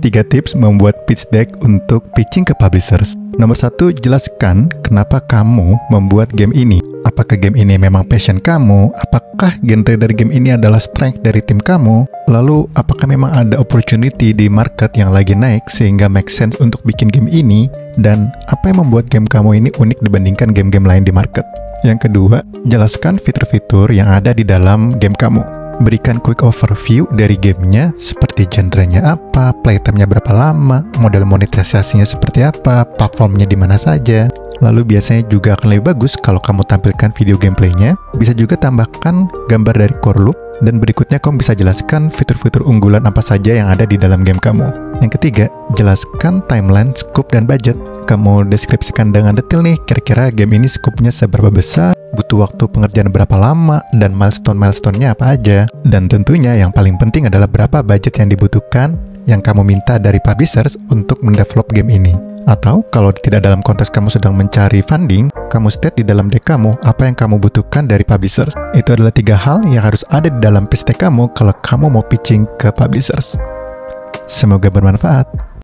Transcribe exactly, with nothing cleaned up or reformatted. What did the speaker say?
tiga tips membuat pitch deck untuk pitching ke publishers. Nomor satu, jelaskan kenapa kamu membuat game ini. Apakah game ini memang passion kamu? Apakah genre dari game ini adalah strength dari tim kamu? Lalu, apakah memang ada opportunity di market yang lagi naik sehingga make sense untuk bikin game ini? Dan apa yang membuat game kamu ini unik dibandingkan game-game lain di market? Yang kedua, jelaskan fitur-fitur yang ada di dalam game kamu. Berikan quick overview dari gamenya, seperti genrenya apa, playtime-nya berapa lama, model monetisasinya seperti apa, platformnya di mana saja. Lalu biasanya juga akan lebih bagus kalau kamu tampilkan video gameplaynya. Bisa juga tambahkan gambar dari core loop, dan berikutnya kamu bisa jelaskan fitur-fitur unggulan apa saja yang ada di dalam game kamu. Yang ketiga, jelaskan timeline, scope, dan budget. Kamu deskripsikan dengan detail nih, kira-kira game ini scope-nya seberapa besar, butuh waktu pengerjaan berapa lama, dan milestone-milestone-nya apa aja. Dan tentunya yang paling penting adalah berapa budget yang dibutuhkan yang kamu minta dari publishers untuk mendevelop game ini. Atau kalau tidak dalam konteks kamu sedang mencari funding, kamu state di dalam deck kamu apa yang kamu butuhkan dari publishers. Itu adalah tiga hal yang harus ada di dalam pitch deck kamu kalau kamu mau pitching ke publishers. Semoga bermanfaat.